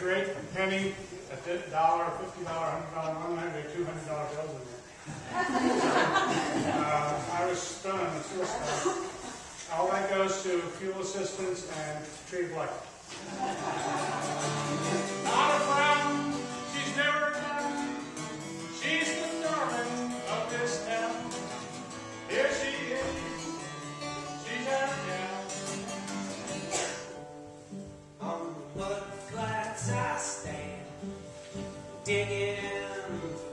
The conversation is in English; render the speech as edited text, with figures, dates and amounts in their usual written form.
great penny, $1, $50, $100, $100, $200 bills in there. I was stunned and suicide. All that goes to fuel assistance and tree of life. Not a frown, she's never done. She's the darling of this town. Here she is, she's our gal. On the mud flats I stand, digging in